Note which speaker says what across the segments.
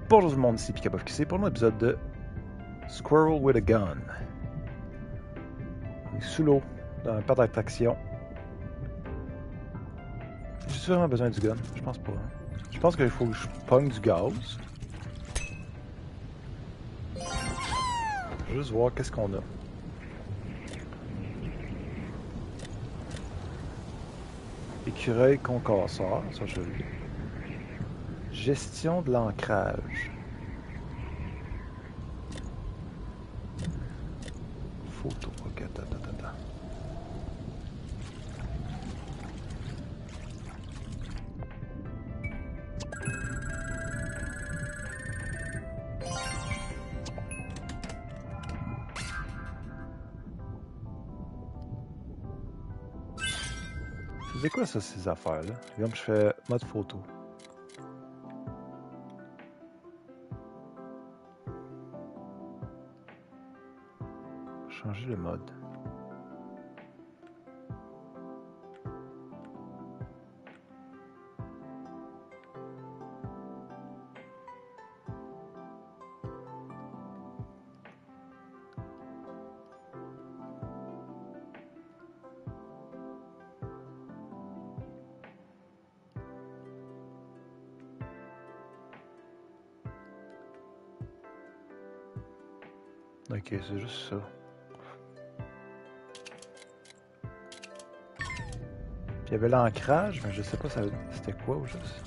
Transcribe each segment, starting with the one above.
Speaker 1: Bonjour tout le monde, ici PikaBuffQC pour un nouvel épisode de Squirrel with a Gun. On est sous l'eau, dans un parc d'attraction. J'ai vraiment besoin du gun? Je pense pas. Je pense qu'il faut que je pogne du gaz. Je vais juste voir qu'est-ce qu'on a. Écureuil concasseur, ça je l'ai. Gestion de l'ancrage. Photo, ok, attends. C'est quoi ça, ces affaires-là? Comme je fais mode photo. Changer le mode. Ok, c'est juste ça. Puis il y avait l'ancrage, mais je sais pas c'était quoi au juste.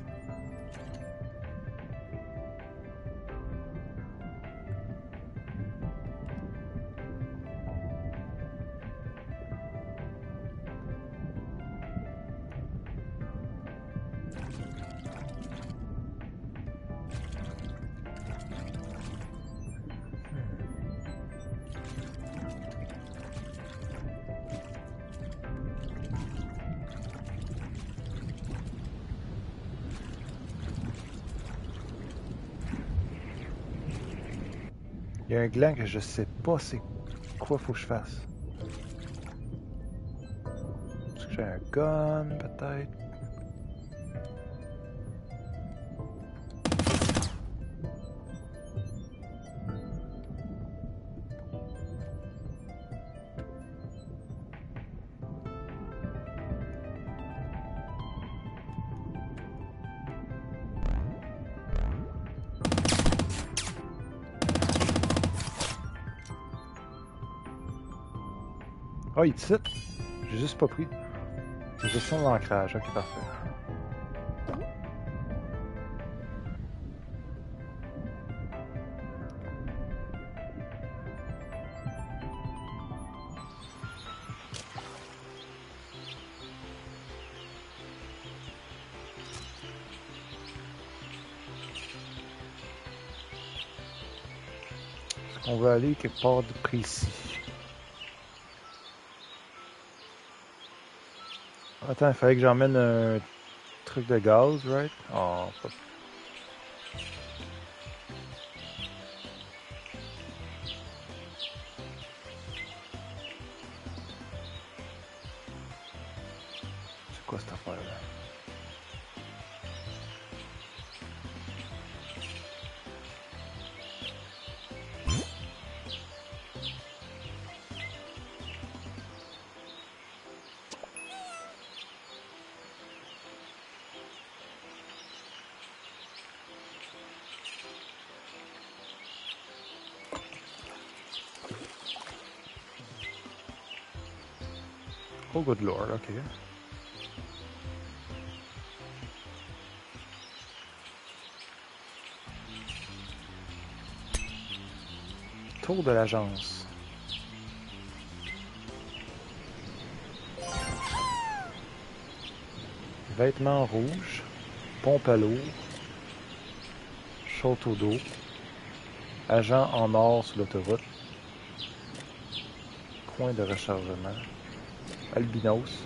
Speaker 1: Il y a un gland que je sais pas c'est quoi faut que je fasse. Est-ce que j'ai un gun peut-être? Oh, il tire. J'ai juste pas pris. Gestion de l'ancrage, ok parfait. Est-ce qu'on va aller quelque part de précis? Attends, il fallait que j'emmène un truc de gaz, right? Oh, pas... C'est quoi cette affaire-là? Oh good lord, ok. Tour de l'agence. Vêtements rouges. Pompe à l'eau. Château d'eau. Agent en or sur l'autoroute. Point de rechargement. Albinos.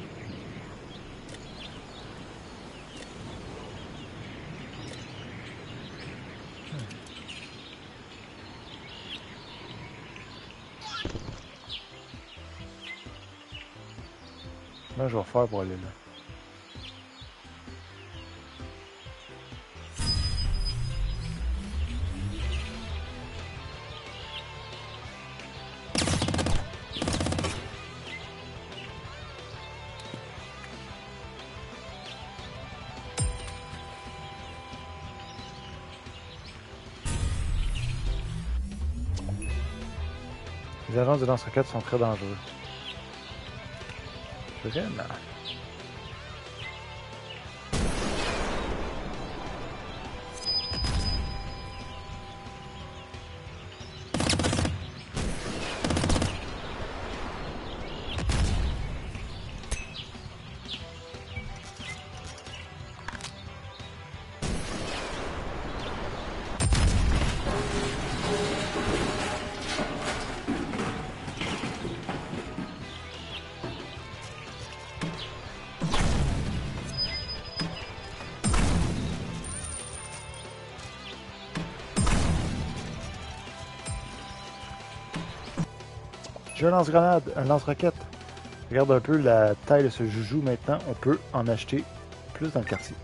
Speaker 1: Comment je vais faire pour aller là? Les agents du lance-roquettes sont très dangereux. Vraiment. J'ai un lance-grenade, un lance-roquette. Regarde un peu la taille de ce joujou maintenant. On peut en acheter plus dans le quartier.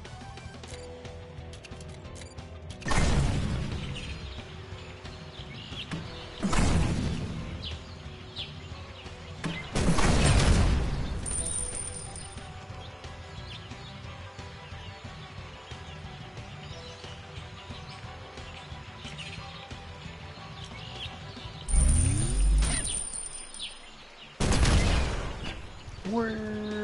Speaker 1: Ouais.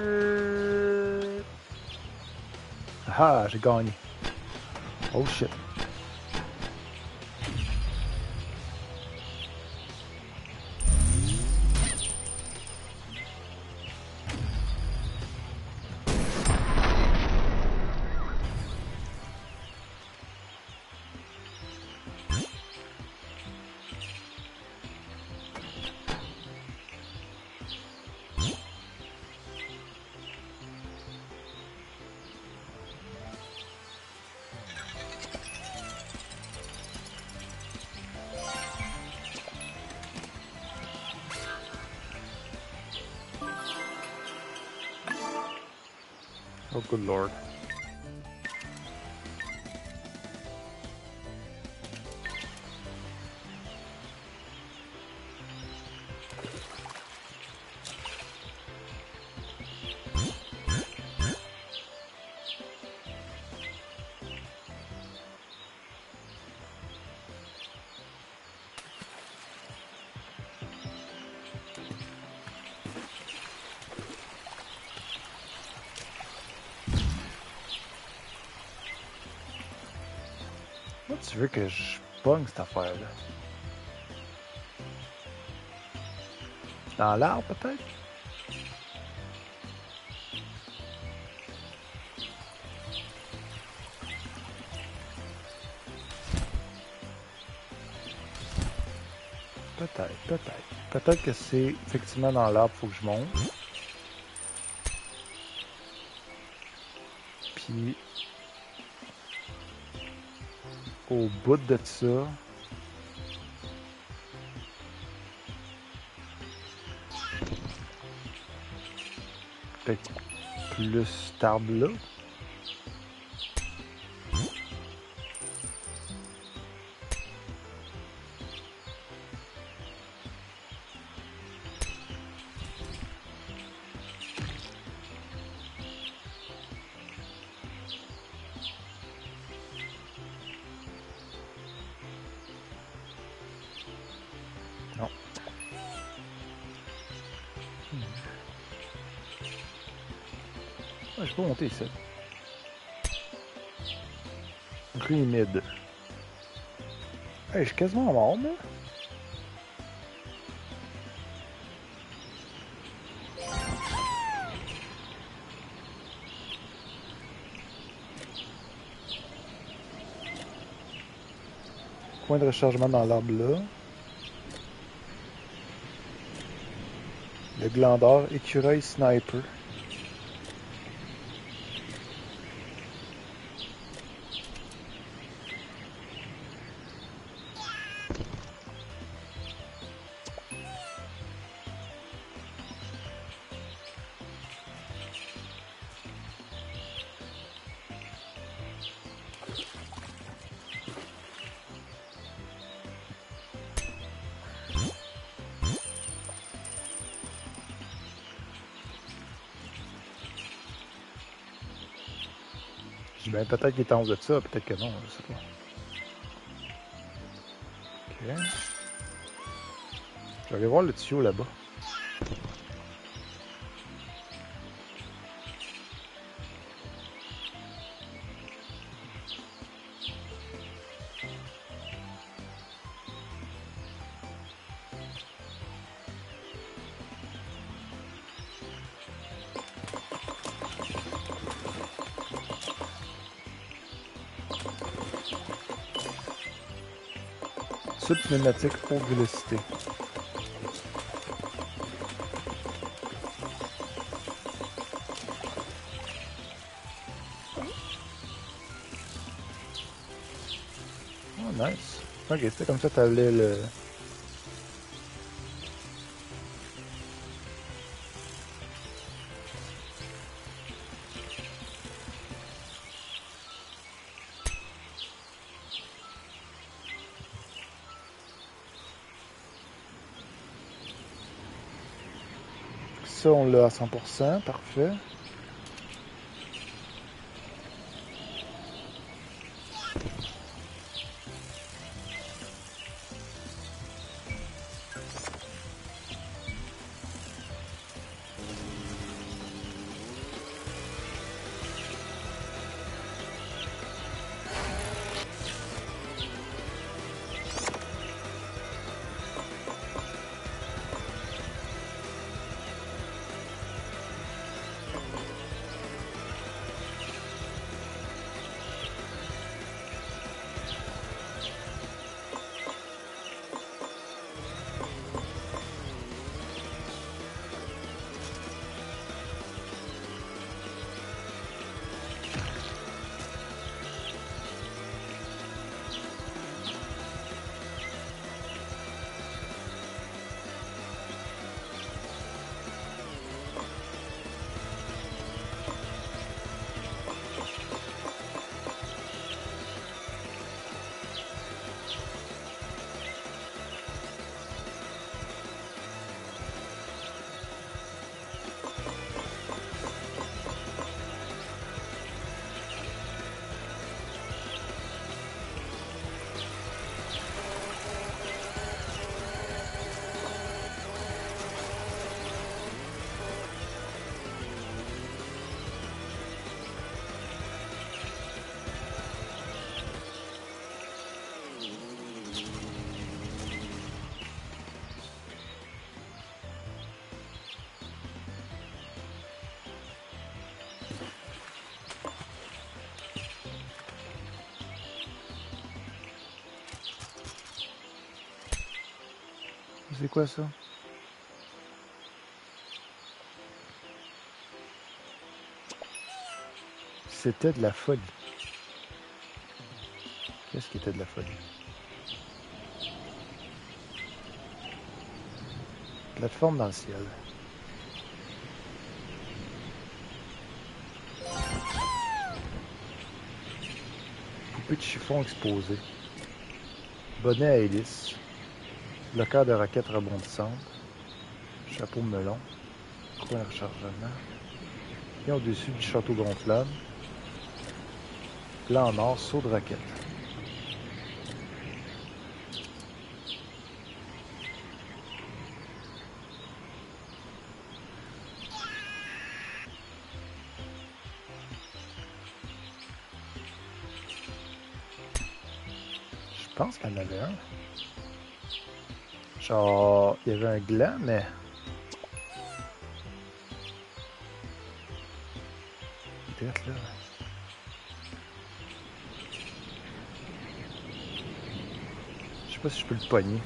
Speaker 1: Ah, j'ai gagné. Oh shit. Oh good lord. Moi, tu veux que je pogne cette affaire-là? Dans l'arbre, peut-être? Peut-être, peut-être. Peut-être que c'est effectivement dans l'arbre, faut que je monte. Puis, au bout de ça, peut-être plus cet arbre-là. Non. Ah, je peux monter ici. Rue humide. Hey, je suis quasiment mort, moi. Point de rechargement dans l'arbre là. Le glandeur, écureuil, sniper. Je dis, ben, peut-être qu'il est en haut de ça, peut-être que non, je sais pas. Ok. Je vais aller voir le tuyau là-bas. Sud pneumatique haute vélocité. Oh, nice. Ok, c'était comme ça que t'avais le... Ça, on l'a à 100%, parfait. C'est quoi ça? C'était de la folie. Qu'est-ce qui était de la folie? Plateforme dans le ciel. Poupée de chiffon exposée. Bonnet à hélice. Bloqueur de raquettes rebondissantes. Chapeau melon. Coin de rechargement. Et au-dessus du château gonflable. Plan en or, saut de raquette. Je pense qu'il y en avait un. Genre, il y avait un gland, mais... Peut-être là. Je sais pas si je peux le pogner.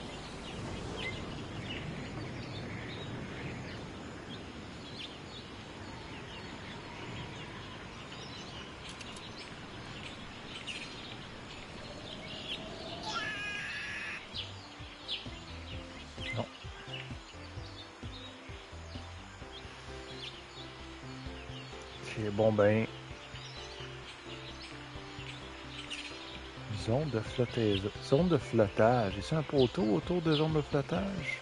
Speaker 1: Non. Ok, bon ben... Zone de flottage. Zone de flottage. Est-ce un poteau autour de zone de flottage?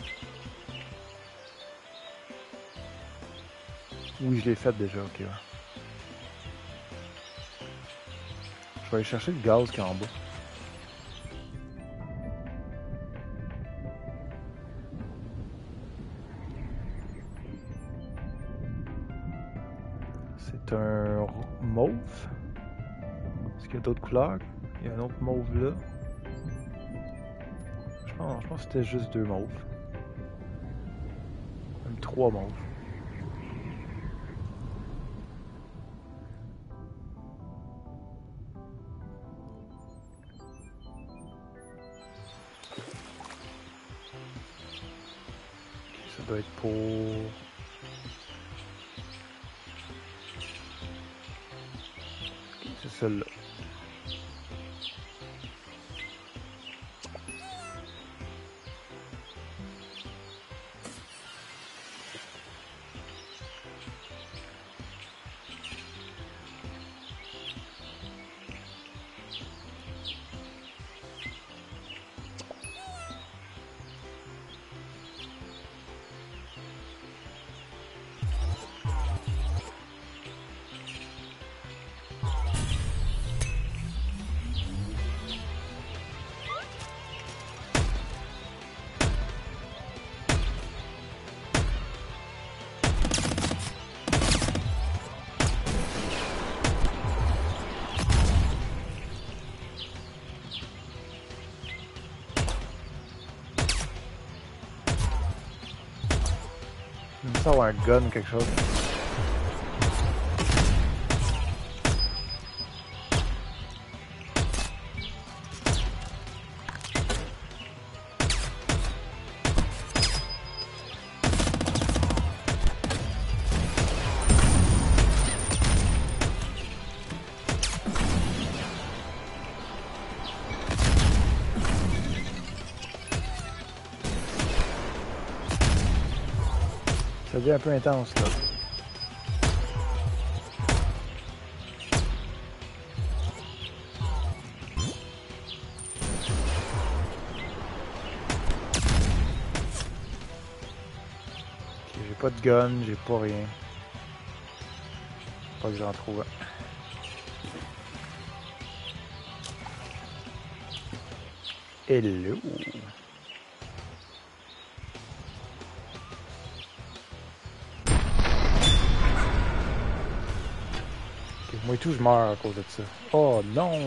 Speaker 1: Oui, je l'ai fait déjà, ok. Ouais. Je vais aller chercher le gaz qui est en bas. mauve. Est-ce qu'il y a d'autres couleurs? Il y a un autre mauve là. Je pense que c'était juste 2 mauves. Même 3 mauves. Ça doit être pour... C'est celle-là. J'aime ça avoir un gun ou quelque chose. Ça devient un peu intense là. Ok, j'ai pas de gun, j'ai pas rien. Pas que j'en trouve un. Hello! Moi et tout, je meurs à cause de ça. Oh non!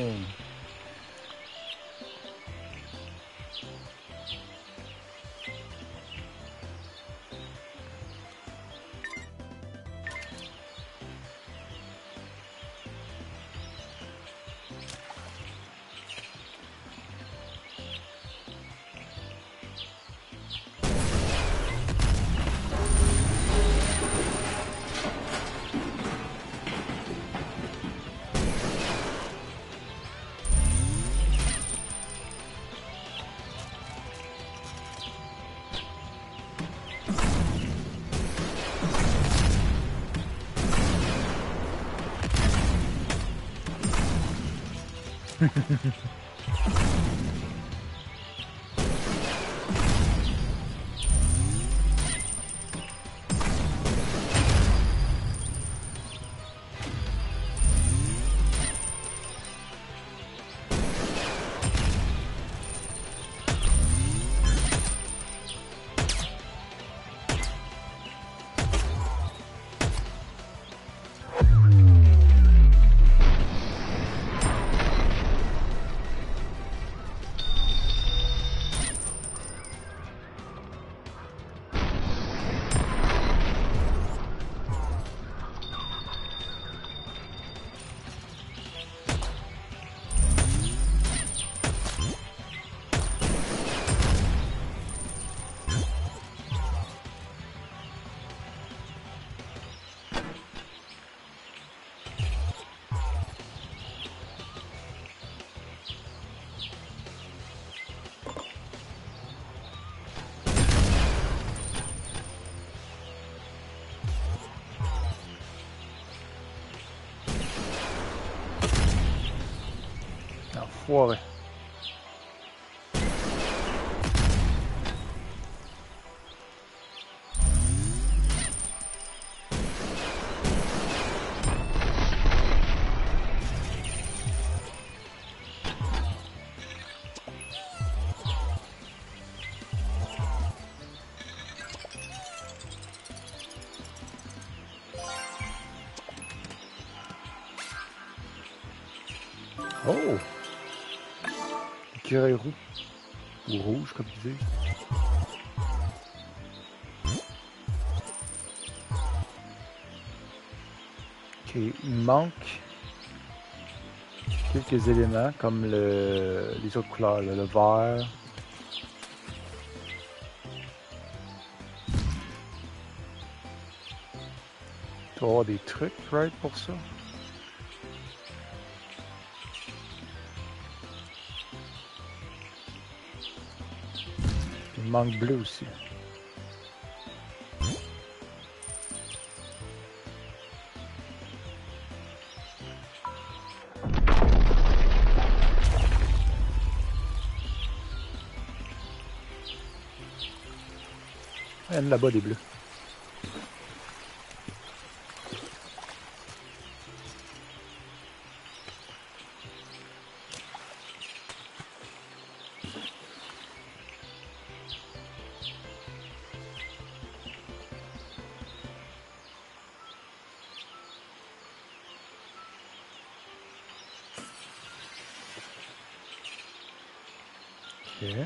Speaker 1: Enfoiré. Oh! Écureuil roux. Ou rouge, comme tu dis. Ok, il manque quelques éléments, comme les autres couleurs, là, le vert. Tu vas avoir des trucs, right, pour ça? Il manque bleu aussi. Il y en a là-bas des bleus. Ok.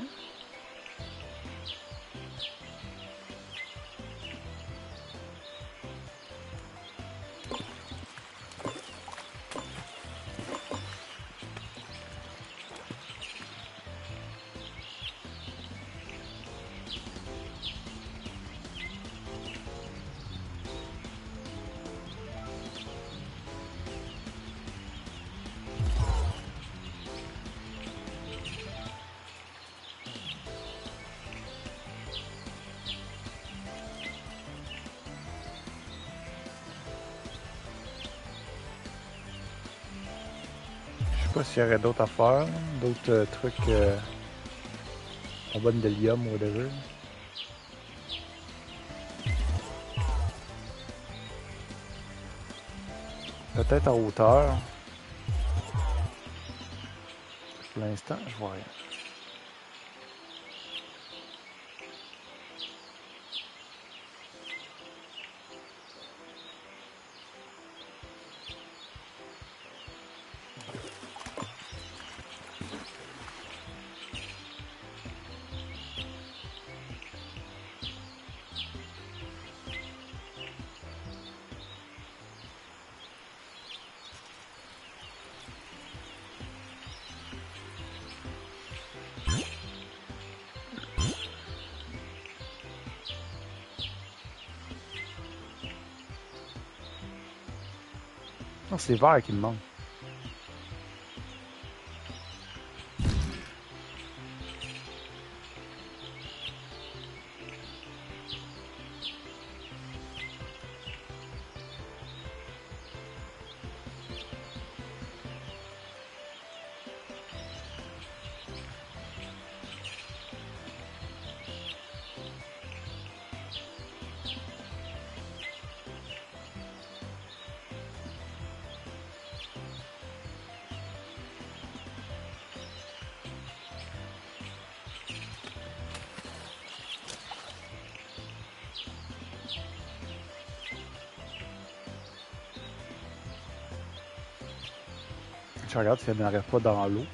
Speaker 1: Je sais pas s'il y aurait d'autres affaires, d'autres trucs en bonne d'hélium ou whatever. Peut-être en hauteur. Pour l'instant, je vois rien. Non, c'est vert qui me manque. Je regarde si elle n'arrive pas dans l'eau.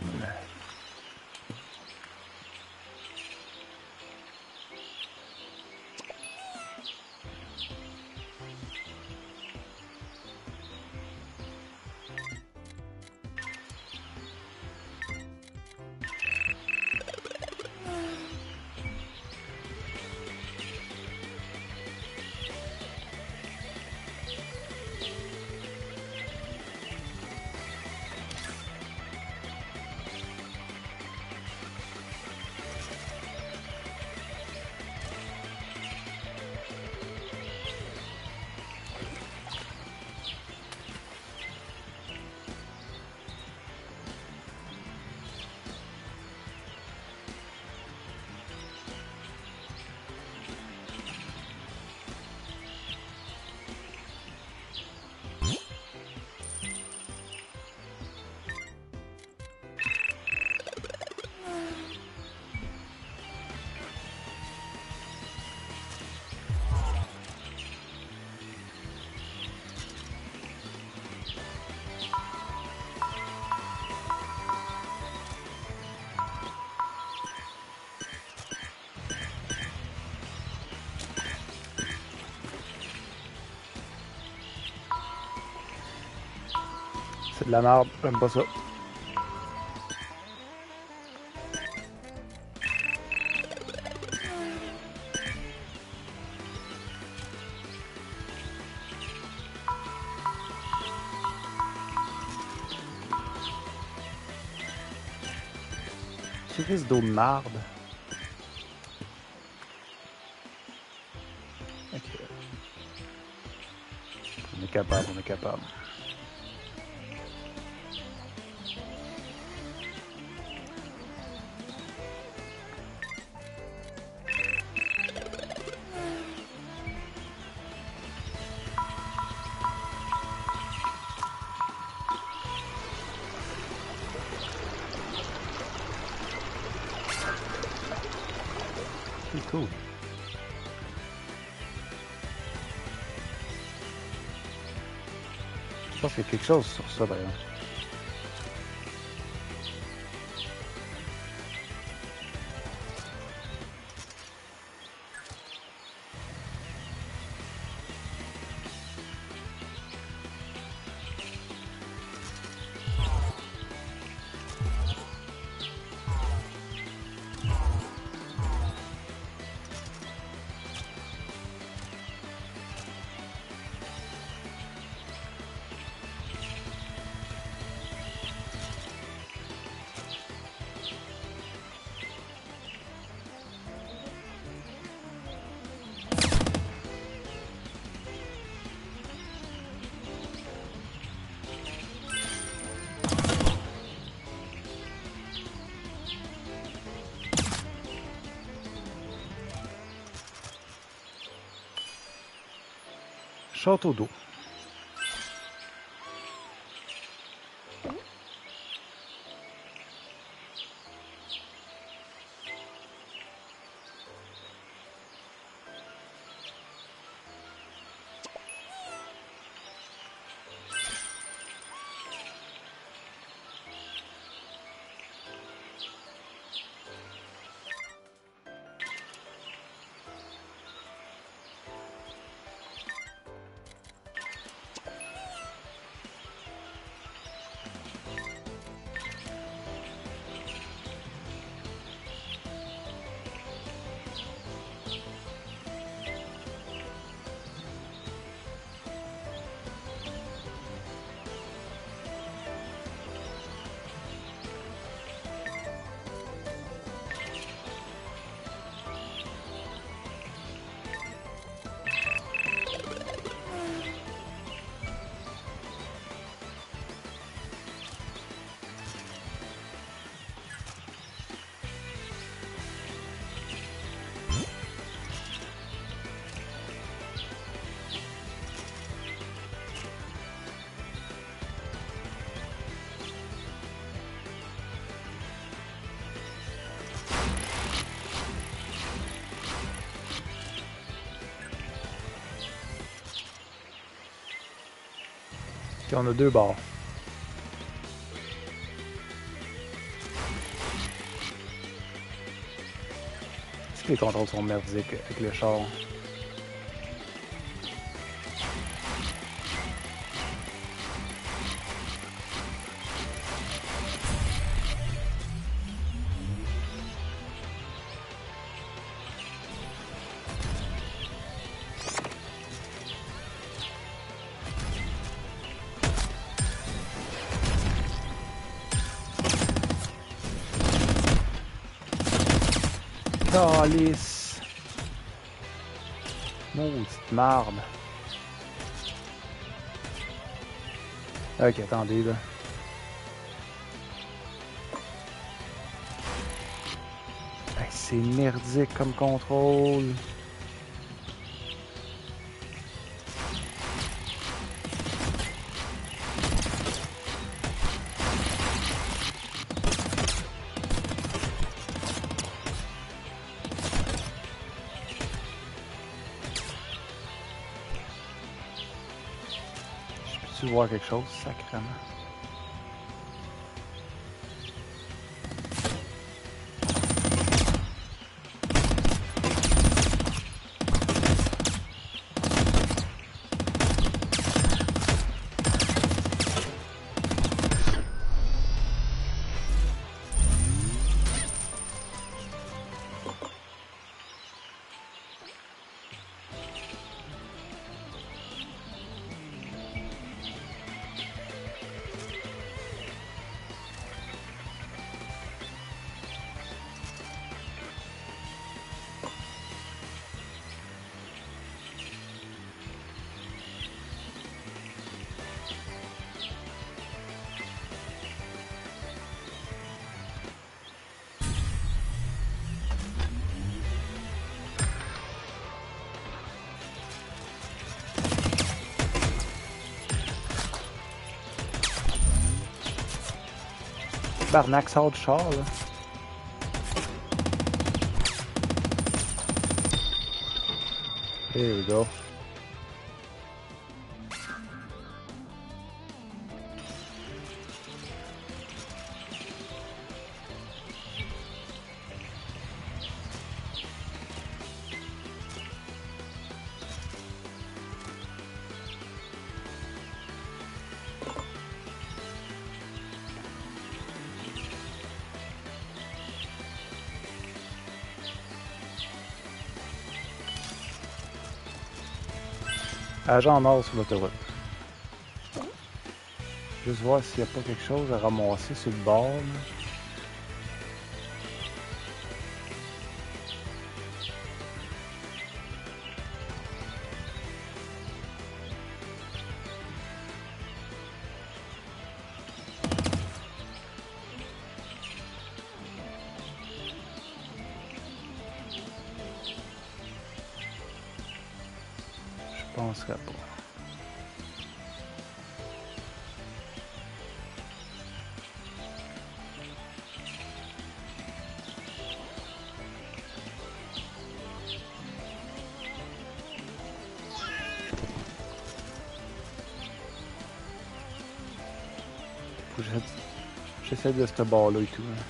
Speaker 1: de la merde, j'aime pas ça. Tu risques d'eau de marde. Ok. On est capable, on est capable. C'est cool. Je pense qu'il y a quelque chose sur ça d'ailleurs. Château d'eau. Puis on a deux barres. Est-ce que les contrôles sont merdiques avec le char? Calice! Maudite marde! Ok, attendez là. Hey, c'est merdique comme contrôle. Je peux voir quelque chose, sacrément. Barnac sort du char, là. Here we go. Agent nord sur l'autoroute. Juste voir s'il n'y a pas quelque chose à ramasser sur le bord. Là. Je penserais pas. Faut que j'essaie de ce bord-là et tout. Hein.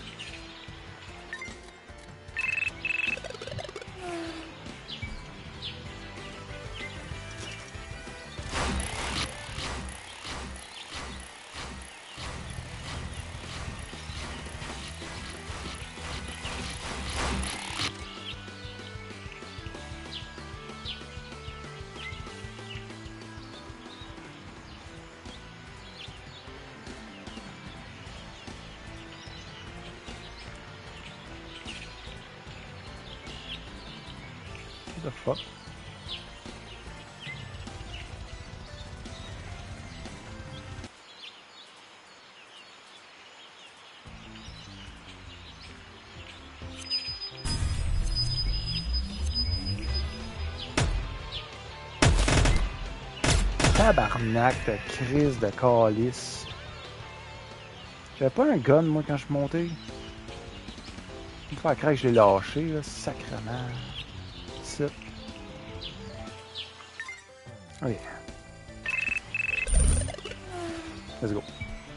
Speaker 1: What the fuck? Tabarnak de crise de calice. J'avais pas un gun moi quand je suis monté. Une fois après que je l'ai lâché, là, sacrément. C'est... Ok. Let's go.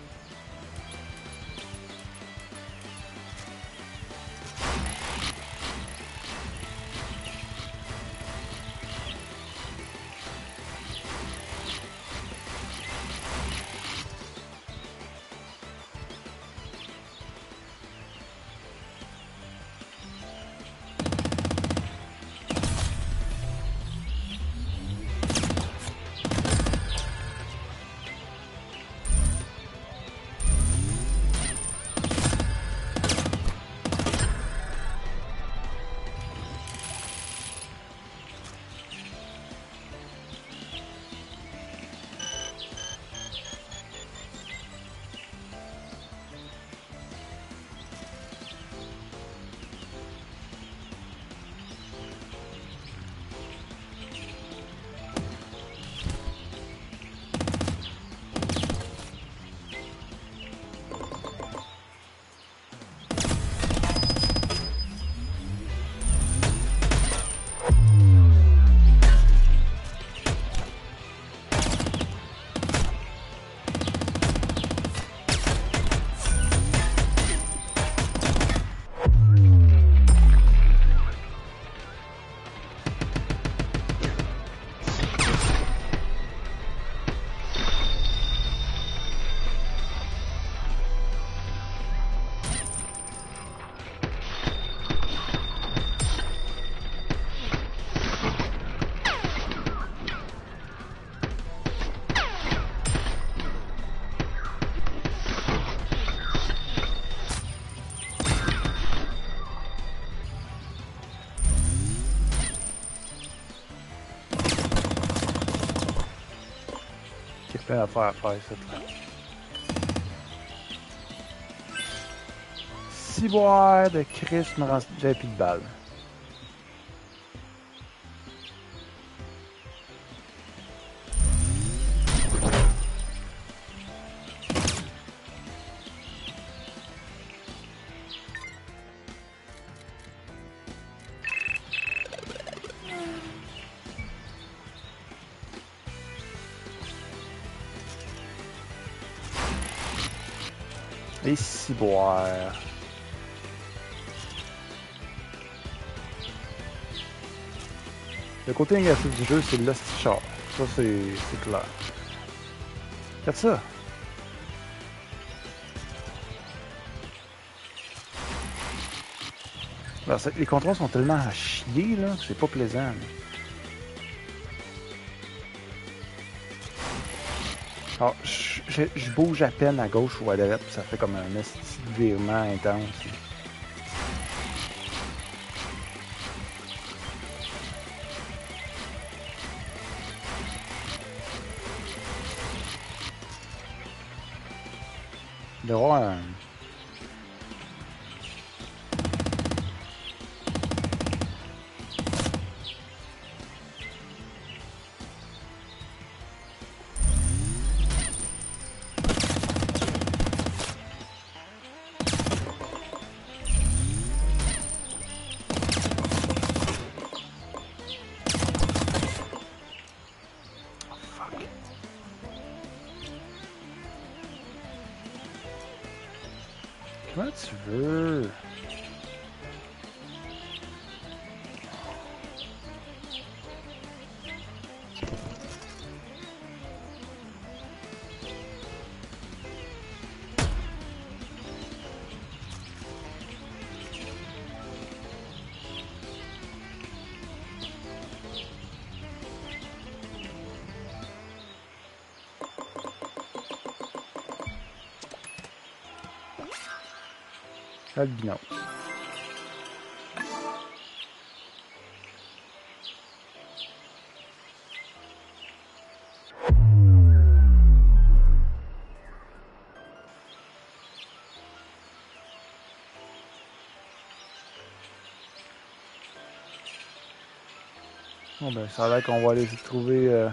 Speaker 1: Plein d'affaires à faire ici. Ciboire de Christ me rend... J'avais plus de balles. Et si boire. Le côté négatif du jeu, c'est le char. Ça, c'est clair. Regarde ça. Alors, les contrôles sont tellement à chier, là, que c'est pas plaisant. Là. Alors, je bouge à peine à gauche ou à droite, puis ça fait comme un esti de virement intense. Il doit y avoir un... Comment tu veux? Albinos. Bon ben, ça a l'air qu'on va aller essayer de trouver...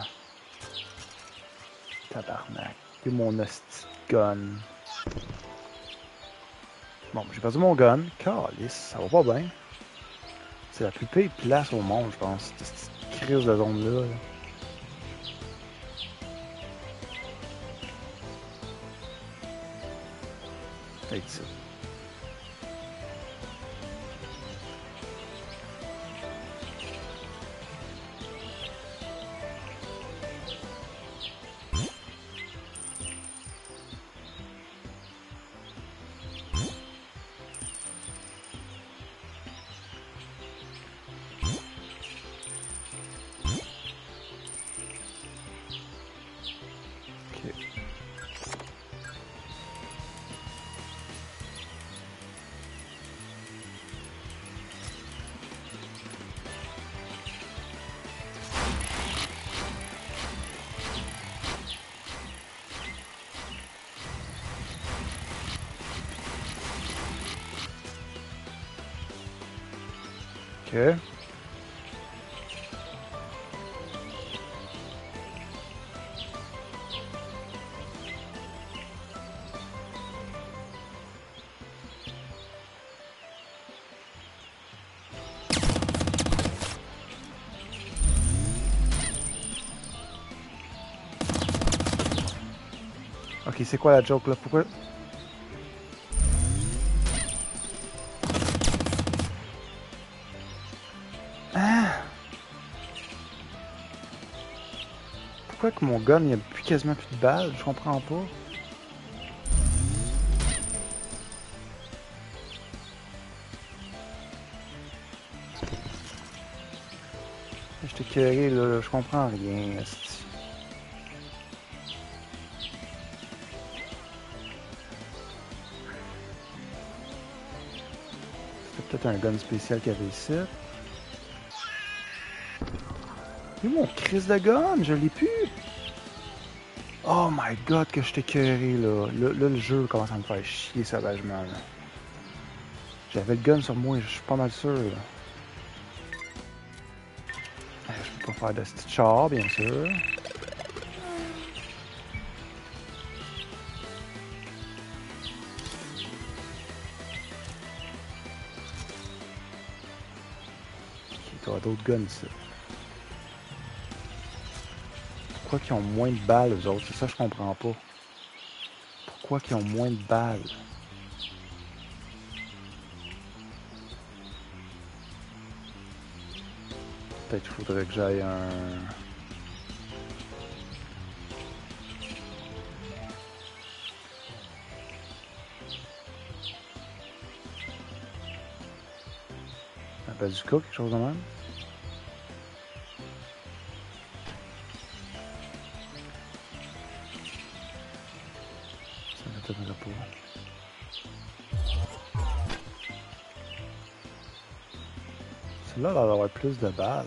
Speaker 1: Tabarnak. C'est mon hostie de gun. Bon, j'ai perdu mon gun. Calice, ça va pas bien. C'est la plus pire place au monde, je pense. Cette crise de zone-là. Là. Peut-être ça. Ok. Ok, c'est quoi la joke là? Pourquoi? Ah! Pourquoi que mon gun, il n'y a plus quasiment plus de balles? Je comprends pas. Je t'ai carré là, je comprends rien. Asti. C'est peut-être un gun spécial qu'il y avait ici. Il est où mon crise de gun? Je l'ai plus! Oh my god, que je t'ai carré là. Là, le jeu commence à me faire chier sauvagement. Là. J'avais le gun sur moi, je suis pas mal sûr. Là. Je peux pas faire de petit char, bien sûr. Il y a d'autres guns ici. Pourquoi qu'ils ont moins de balles, eux autres? C'est ça que je comprends pas. Pourquoi qu'ils ont moins de balles? Peut-être qu'il faudrait que j'aille un... un bazooka, quelque chose de même. Ça m'étonnerait pas. Celui-là va avoir plus de balles.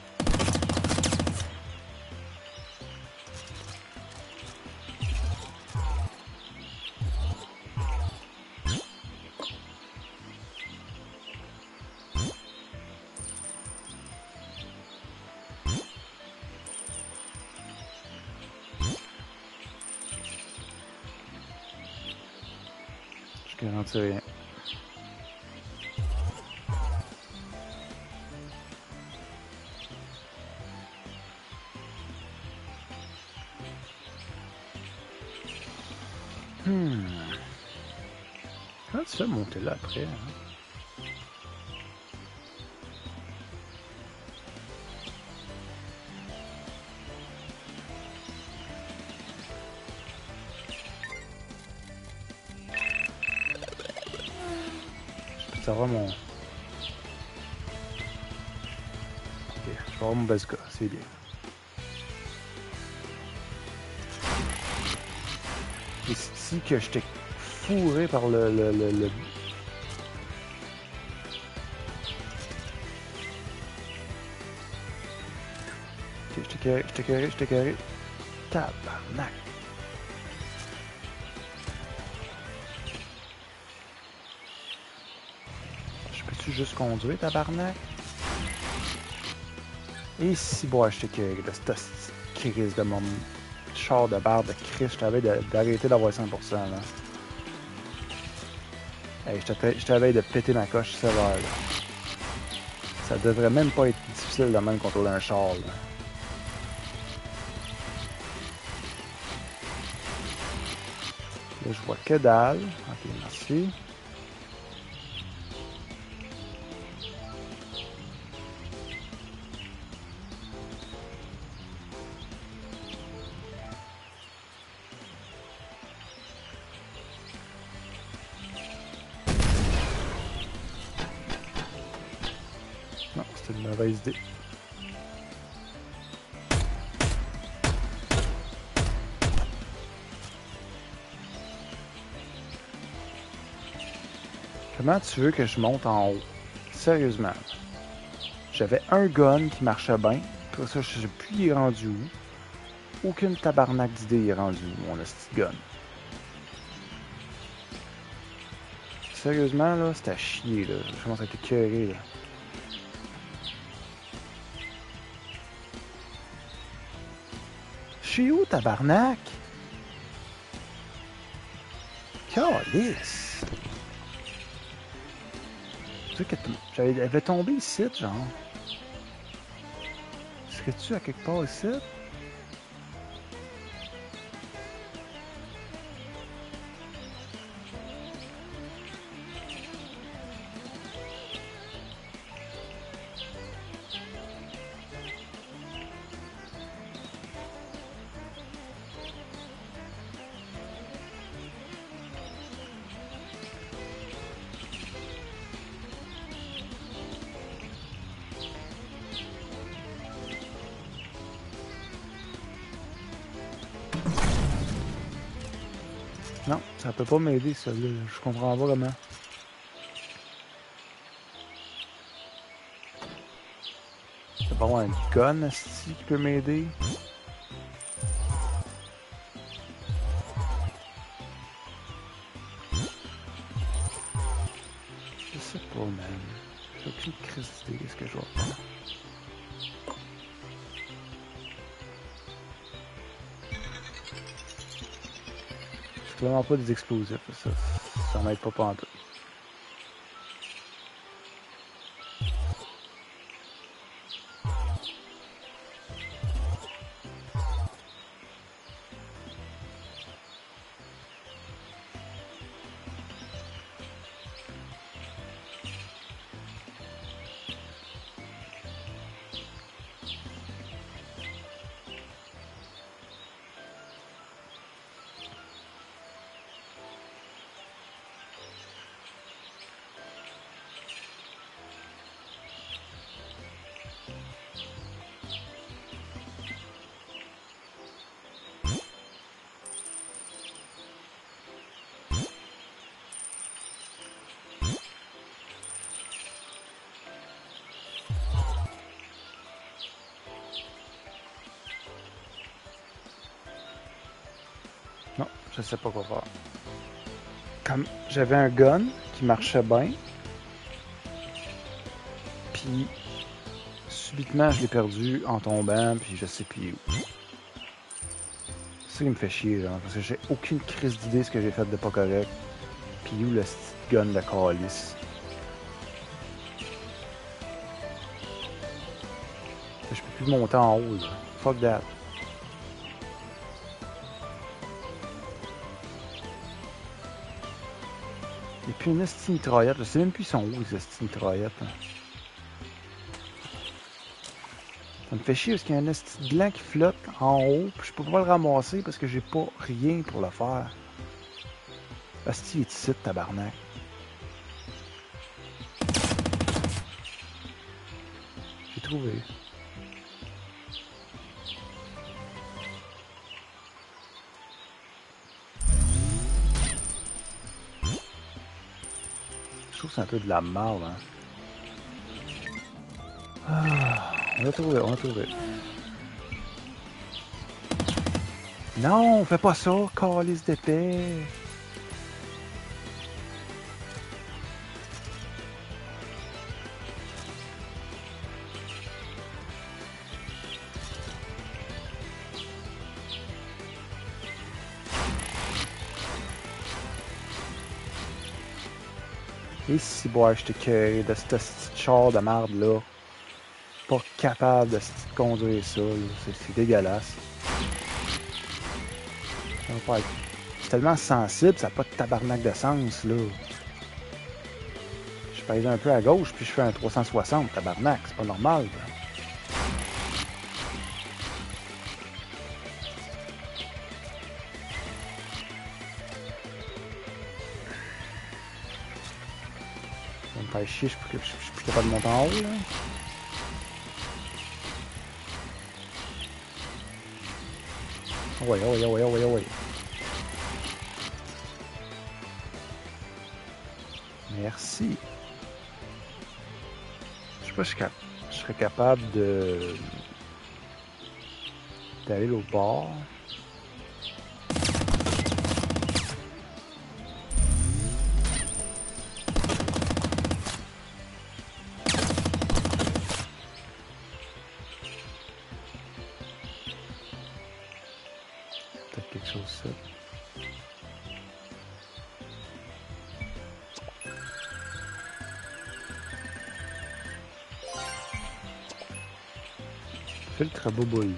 Speaker 1: Je garantis rien. Comment tu fais monter là après? Hein? Je peux savoir mon... Ok, je vais avoir mon bazooka, c'est bien. Et si que j'étais fourré par le... Ok, j'étais carré. Tabarnak. Je peux-tu juste conduire, tabarnak? Et si, bon, j'étais carré, là, cette crise de mon char de barre de Christ, je t'avais d'arrêter d'avoir 100%, là. Hey, je t'avais de péter ma coche sévère, là. Ça devrait même pas être difficile de même contrôler un char, là. Là, je vois que dalle. Ok, merci. Non, c'était une mauvaise idée. Comment tu veux que je monte en haut? Sérieusement. J'avais un gun qui marchait bien. Pour ça, je sais plus il est rendu où. Aucune tabarnak d'idée est rendu où, mon petit gun. Sérieusement, là, c'était à chier, là. Je commence à être écœuré, là. Je suis où, tabarnak? Calice! Tu sais que elle avait tombé ici, genre. Serais-tu à quelque part ici? Non, ça peut pas m'aider, ça, là. Je comprends pas comment. Ça peut avoir un gun, asti, qui peut m'aider. Je sais pas, man. J'ai aucune crise d'idée de ce que je vais faire. C'est vraiment pas des explosifs, ça m'aide pas pantoute. Je sais pas quoi faire. Comme j'avais un gun qui marchait bien, puis subitement je l'ai perdu en tombant, puis je sais plus où. C'est ça qui me fait chier, genre, parce que j'ai aucune crise d'idée de ce que j'ai fait de pas correct. Puis où le petit gun de calice. Je peux plus monter en haut, là. Fuck that. Il n'y a plus une esti mitraillette. Je sais même plus ils sont où, les esti mitraillettes. Hein. Ça me fait chier parce qu'il y a un esti blanc qui flotte en haut, puis je peux pas le ramasser parce que j'ai pas rien pour le faire. Esti, il est ici, tabarnak. J'ai trouvé. Je trouve que c'est un peu de la merde, hein. Ah, on a trouvé, on a trouvé. Non, fais pas ça, calice d'épée. Et si boire, je t'ai curé de ce petit char de merde là. Pas capable de conduire ça, c'est dégueulasse. C'est tellement sensible, ça n'a pas de tabarnak de sens là. Je pèse un peu à gauche puis je fais un 360, tabarnak, c'est pas normal. Là. Ça me fait chier, je suis plus capable de monter en haut là. Ouais, ouais, ouais, ouais, ouais. Merci. Je sais pas si je serais capable d'aller l'autre bord. Peut-être quelque chose ça. Filtre bobouille.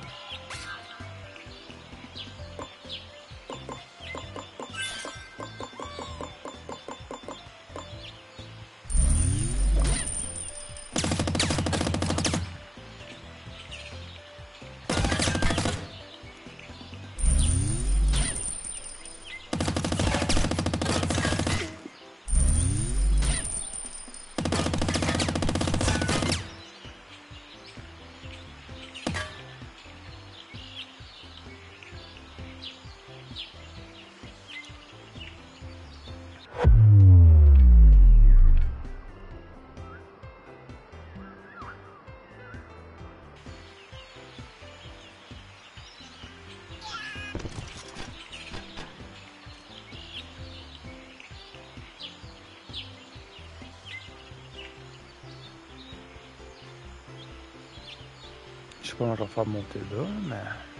Speaker 1: Je sais pas comment je vais faire monter là, mais...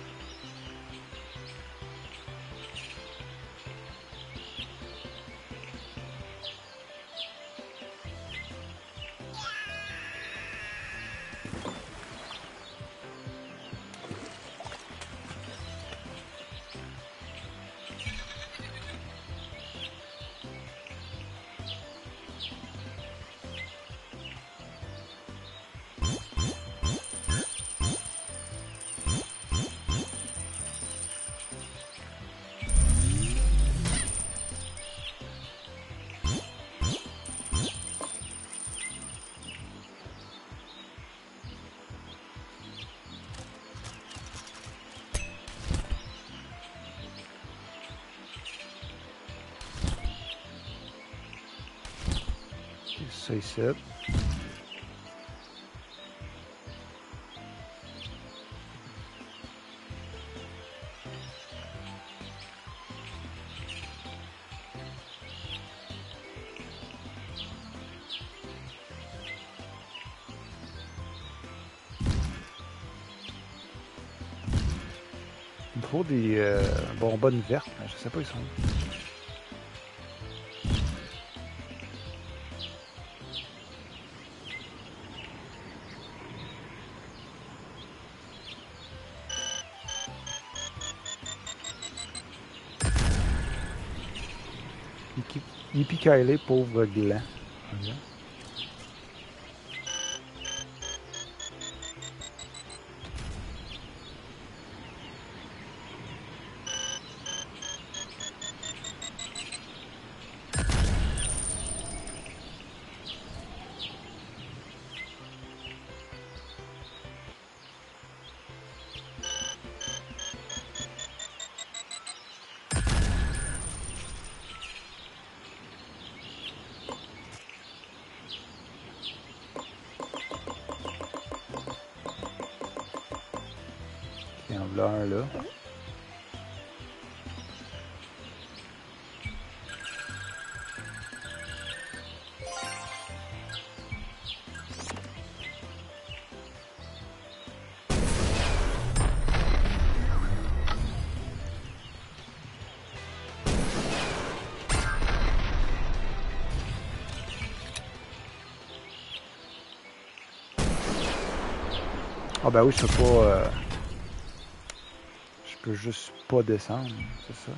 Speaker 1: Ça ici. faut des bonbonnes vertes, mais je sais pas, ils sont où. Yippee-ki-yay, pauvre gland. Okay. Il y en a un là. Ah ben oui, je peux pas... je peux juste pas descendre, c'est ça.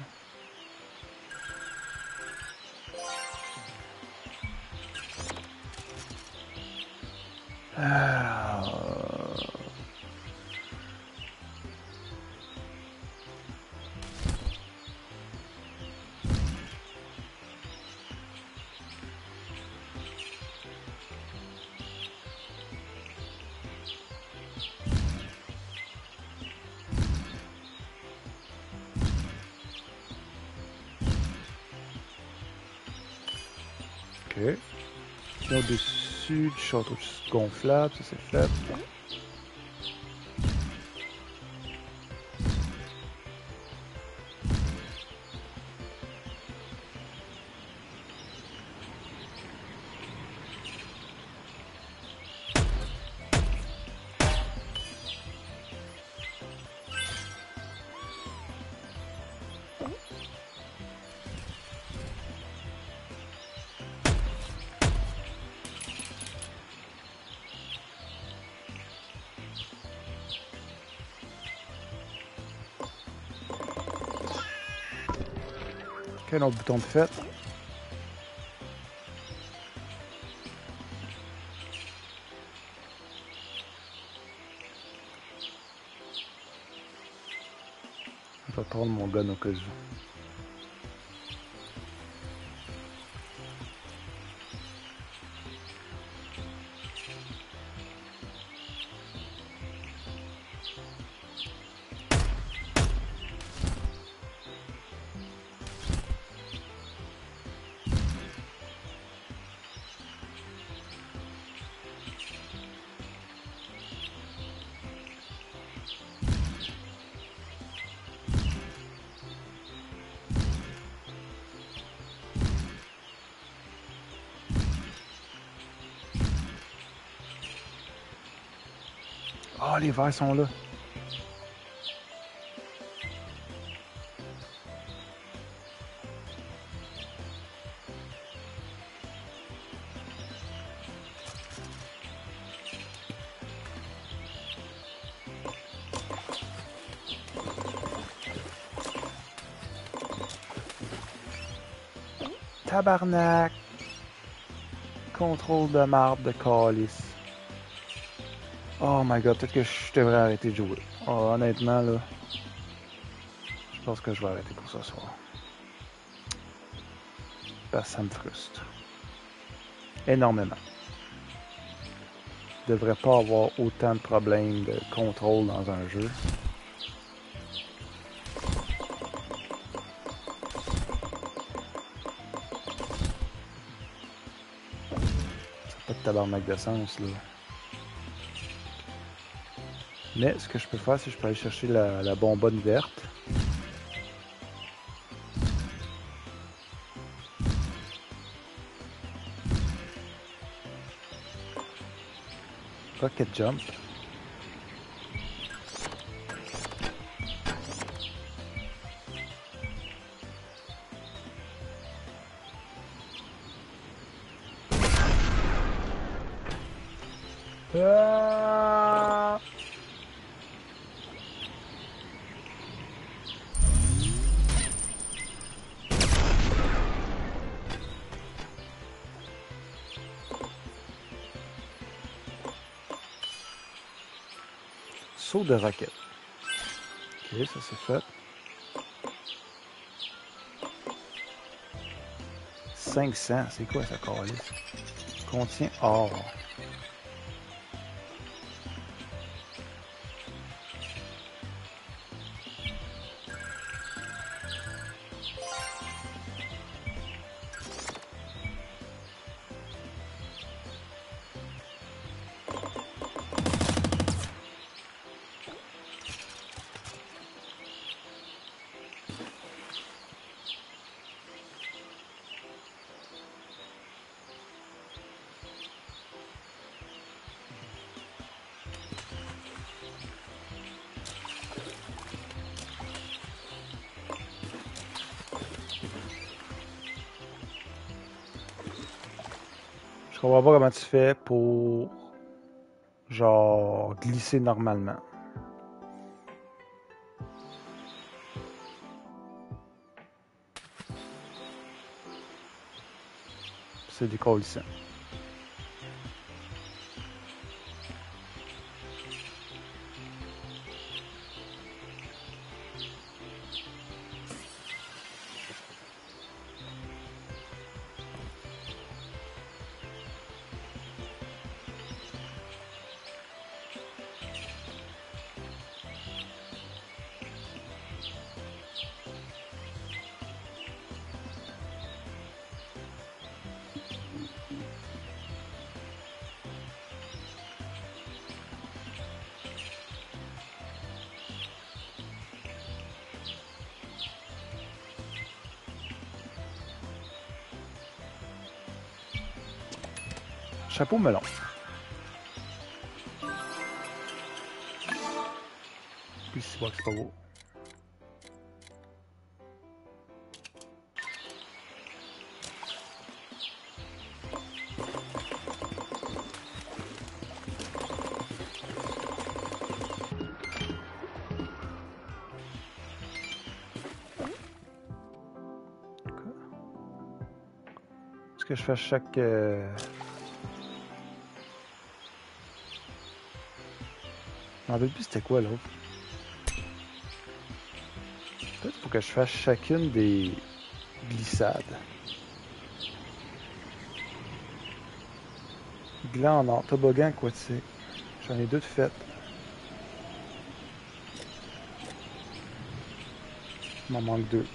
Speaker 1: Ok. Au-dessus du château gonflable, ça c'est fait. Quel autre bouton de fête? Je vais prendre mon gun au cas où. Oh, les verres sont là. Tabarnak! Contrôle de marbre de calice. Oh my god, peut-être que je devrais arrêter de jouer. Oh, honnêtement, là, je pense que je vais arrêter pour ce soir. Parce que ça me frustre. Énormément. Je devrais pas avoir autant de problèmes de contrôle dans un jeu. C'est pas de tabarnak de sens, là. Mais ce que je peux faire, c'est que je peux aller chercher la bonbonne verte. Rocket Jump. Ah! Saut de roquette. Ok, ça c'est fait. 500, c'est quoi ça, calice? Contient or. Je comprends pas comment tu fais pour, genre, glisser normalement. C'est décollissant. Chapeau melon. Puis c'est pas que c'est pas beau. Est-ce que je fais chaque... Je m'en rappelle plus c'était quoi l'autre. Peut-être qu'il faut que je fasse chacune des glissades. Gland en or, toboggan aquatique. J'en ai deux de faites. Il m'en manque deux.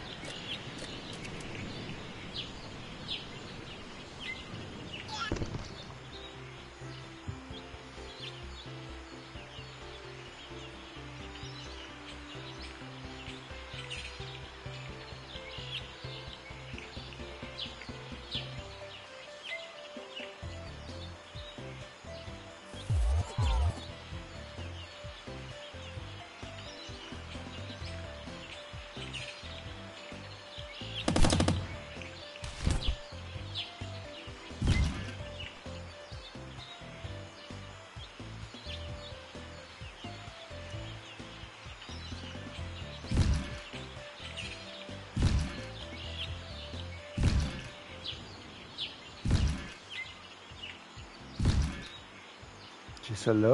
Speaker 1: J'ai celle-là.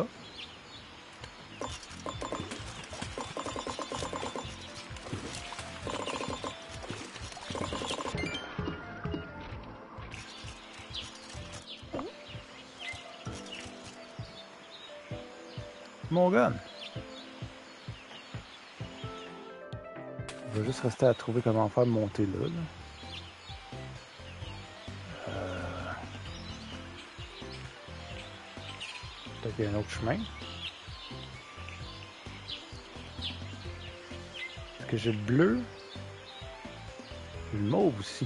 Speaker 1: Mon gun. On va juste rester à trouver comment faire monter là. Peut-être qu'il y a un autre chemin. Est-ce que j'ai le bleu? Le mauve aussi.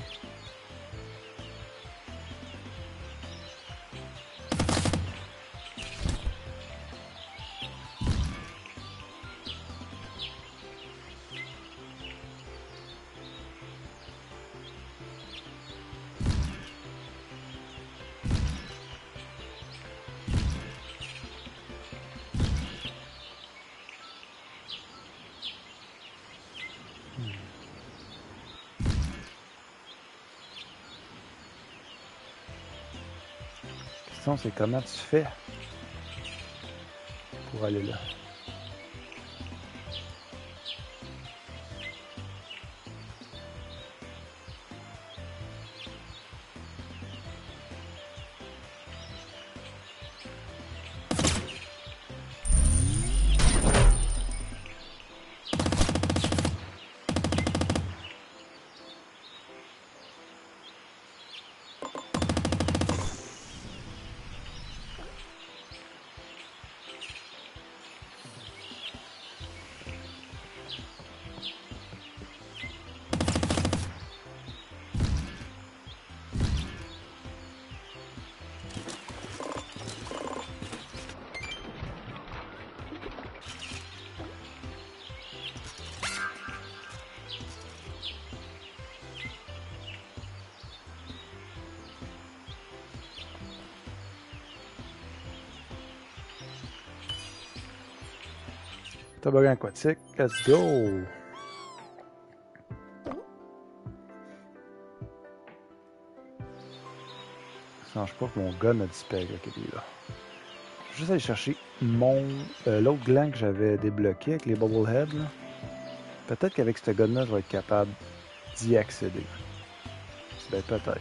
Speaker 1: question, c'est comment tu fais pour aller là. Toboggan aquatique, let's go! Ça change pas que mon gun a disparu avec lui là. Je vais juste aller chercher mon l'autre gland que j'avais débloqué avec les Bubbleheads. Peut-être qu'avec ce gun-là, je vais être capable d'y accéder. Ben peut-être.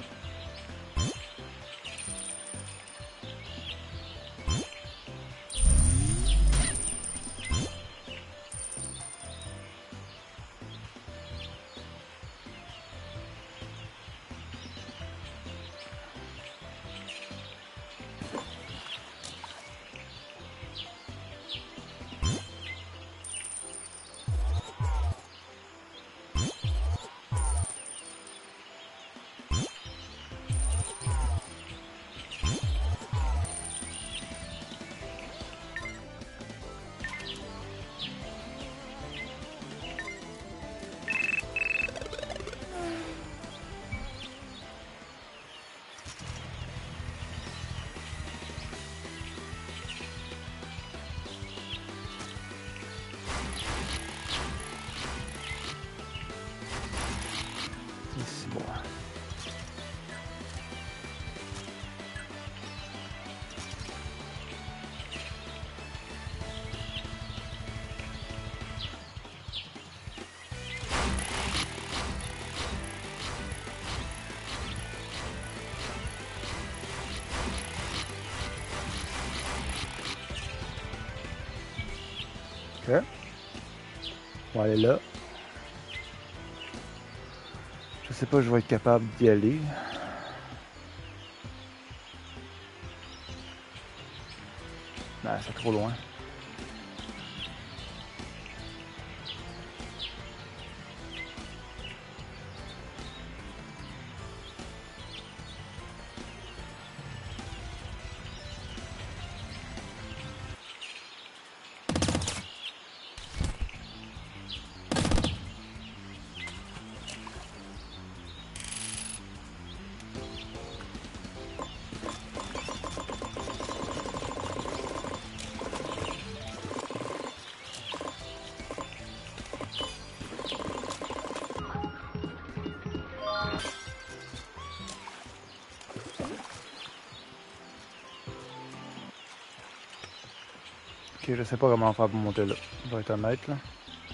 Speaker 1: Ici, bon. Ok. On va aller là. Je sais pas si je vais être capable d'y aller. Non, c'est trop loin. Ok, je sais pas comment faire pour monter là. Je vais être honnête là.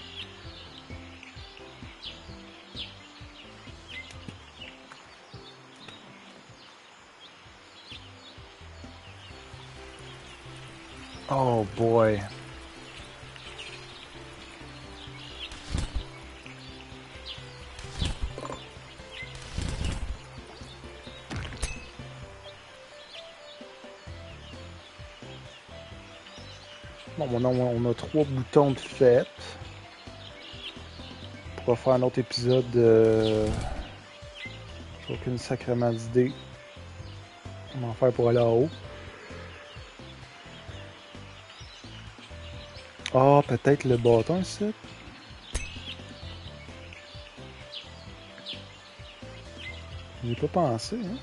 Speaker 1: Oh boy. Bon, on a 3 boutons de fête. On va faire un autre épisode. J'ai aucune sacrément d'idée comment faire pour aller en haut. Ah, peut-être le bâton ici. J'y ai pas pensé, hein.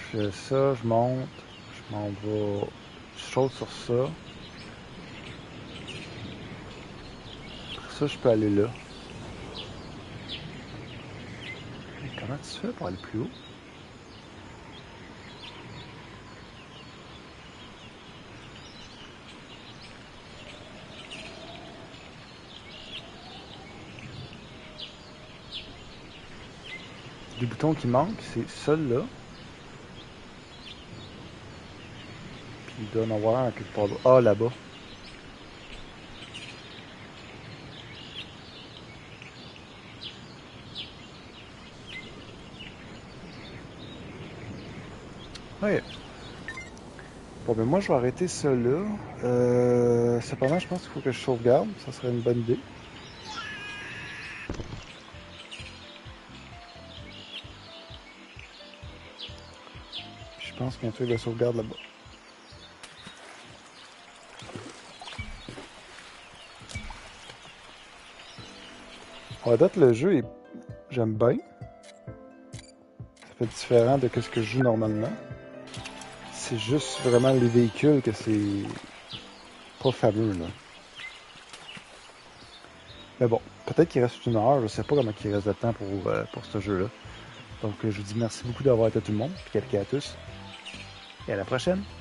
Speaker 1: Je fais ça, je monte, je m'en vais, je saute sur ça. Après ça, je peux aller là. Mais comment tu fais pour aller plus haut? Les boutons qui manquent, c'est celui-là. Puis il doit en avoir un quelque part d'autre. Ah, là-bas. Oui. Bon, ben moi, je vais arrêter ça là. Cependant, je pense qu'il faut que je sauvegarde. Ça serait une bonne idée. Puis je pense qu'il y a un truc de sauvegarde là-bas. À date, le jeu est... J'aime bien. Ça fait différent de ce que je joue normalement. C'est juste vraiment les véhicules que c'est pas fameux, là. Mais bon, peut-être qu'il reste une heure. Je sais pas comment il reste de temps pour ce jeu-là. Donc, je vous dis merci beaucoup d'avoir été tout le monde. Puis quelqu'un à tous. Et à la prochaine!